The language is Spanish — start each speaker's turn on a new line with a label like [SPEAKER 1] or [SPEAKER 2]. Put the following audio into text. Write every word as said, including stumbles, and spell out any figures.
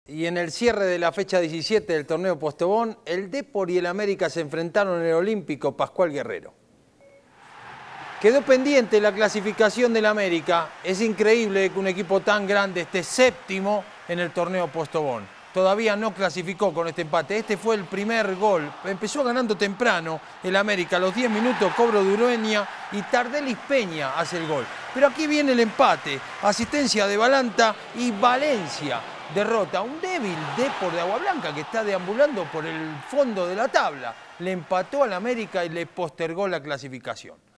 [SPEAKER 1] Y en el cierre de la fecha diecisiete del torneo Postobón, el Depor y el América se enfrentaron en el Olímpico Pascual Guerrero. Quedó pendiente la clasificación del América. Es increíble que un equipo tan grande esté séptimo en el torneo Postobón. Todavía no clasificó con este empate. Este fue el primer gol. Empezó ganando temprano el América. A los diez minutos, cobro de Urueña y Tardelis Peña hace el gol. Pero aquí viene el empate. Asistencia de Balanta y Valencia derrota a un débil Depor de Agua Blanca que está deambulando por el fondo de la tabla. Le empató al América y le postergó la clasificación.